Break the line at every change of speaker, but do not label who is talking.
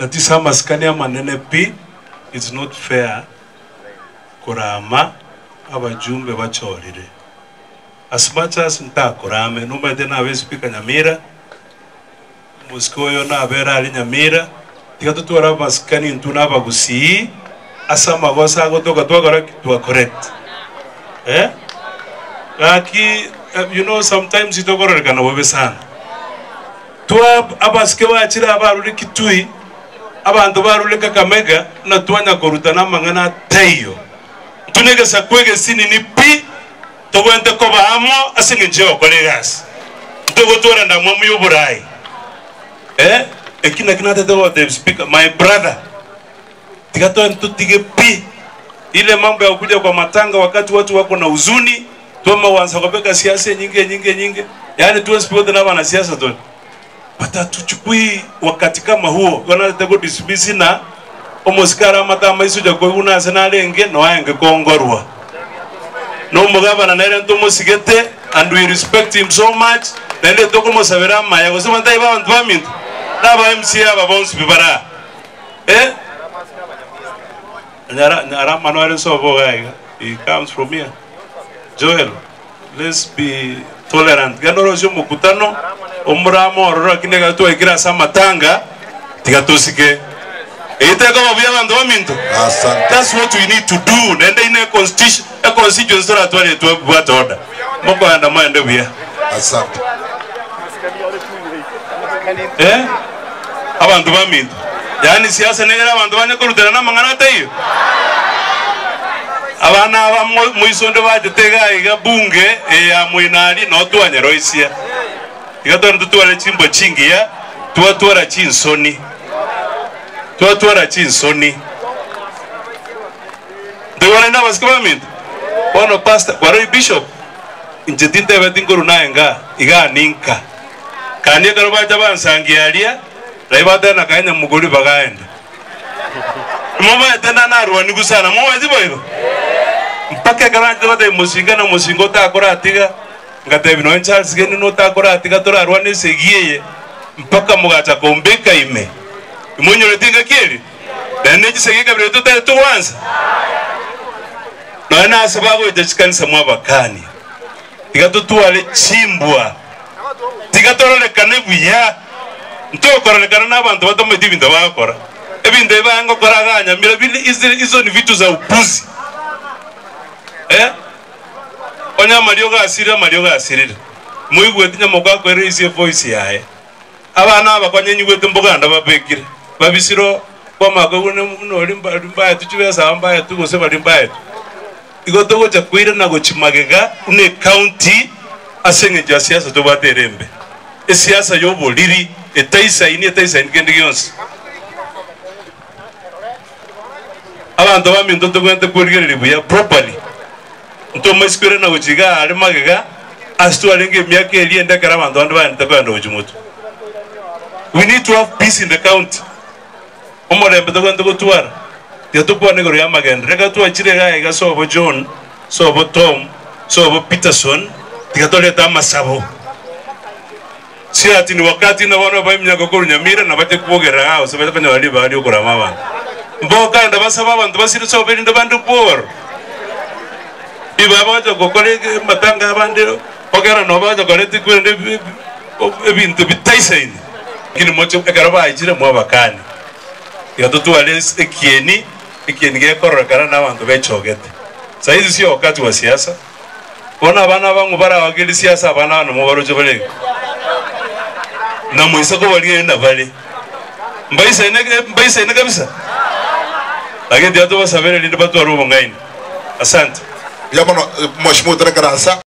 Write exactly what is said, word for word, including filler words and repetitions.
That is maskani ya manene pi. It's not fair kurama abajumbe bachorire. As much as nta kurame numba tena we speaker Nyamira muskoyo na vera ali Nyamira tikatu tuara maskani ntuna bagusi asa magosa gotoka twagora kitwa correct eh laki uh, you know sometimes itogorora kana bobe sana twa abaske bachira abaruri kitui abantu barule Kakamega na twanya korutana mangana tayo tunege sakwege sini ni pi togwente ko baamo asinge njeo kolegas ntogo tora nda mwamu yoburai eh ekina kinata to the speaker my brother tikato ntutige pi ile mambo ya kuja kwa matanga wakati watu wako na huzuni toma wanza kubeka siasa nyingi nyingi nyingi yani tu sipote na wana siasa tu pata tuchukui wakati kama huo wanataka go dismiss na omoskara mata maisuja kwa una sana lenge no aenge kongorwa no mugabana na ile ntomo sigete and we respect him so much nende tokomo sabera maya kusema ndai ba bantu bamintu na ba M C aba bonsi bibara eh Nyara Arama no so boga he comes from here Joel let's be tolerant gandoro jo mukutano omuramo orora kinega to ikira samatanga tigatosike ite kama bya bantu bamintu that's what we need to do nende ine constitution a constitution sura twale to what order moko anda maende bya asante eh abantu bamintu yani siasa negera abantu banye kurutana na mangana tayo abana aba muisonde bajetega iga bunge ya mwinali no twanya roisia igato ntutwale chimbo chingia tuwa tuwa chinsoni tuwa tuwa chinsoni ndewana na basikaba mintu ono pastor waro bishop injetite betinguru naenga iga ninka kanye karo baja bansangialia raibata na kanya muguri bagaenda mama tena na ruani gusana mama zibo hizo mpaka garante bade musinga na musingo ta akora atiga ngate bino Charles geni no ta akora atiga tora ruani segiye mpaka mugacha kombeka ime imonyo letinga kiri dane jisegeka bire to ta to wanza no na sababu itachikanisa mwabakani tikatutuale chimbwa tikatorole kanebuya ntokora kana nabantu batomedi bintu bakora ebinde bango koraganya mira bili izo ni vitu za upuzi eh onya mario ga asira mario ga asirira muigwete Nyamoko akwere isi voice yae abana abakwanye nyugwete mboganda babekire babisiro kwa magone no limba limba tuchibesa mbaya tugose bali mbaya igoto gocha kwira na gochimagega une county asenge ja siasa to baterembe e siasa yo boliri etaisa ini etaisa ingende yonse abantu baminto to kwente kurigere buya properly nto masikore na gochiga ari magega astu alenge miaka elienda kara abantu bandu bande kwenda ujumutu we need to have peace in the county omorembe to kwente gotwara ya to kwa negoro ya magenda rega to achire ga iga sobo John sobo Tom sobo Peterson tikatoleta masabo si ati ni wakati na wana ba imnya kokuru Nyamira na bate kuogera hao sababu banya wali ba ali okurama bana mboka nda basaba bantu basiri sobo ndi bandu por ibaba to kokole matanga abande ogera no ba to koleti kwende ebintu bitaisaini kini mocho ekaraba ajire mu abakani ya tutu wale ekieni ekieni ge korora kana na bantu bechogete saizi sio wakati wa siasa ona bana bangu bara wakili siasa bana no mubaro chobele na mwisa ko bali na bali mbaisa ine mbaisa ine kabisa lakini ndio tu wasabere ndio watu warubo ngaini asante
ya mano mheshimiwa Tarasa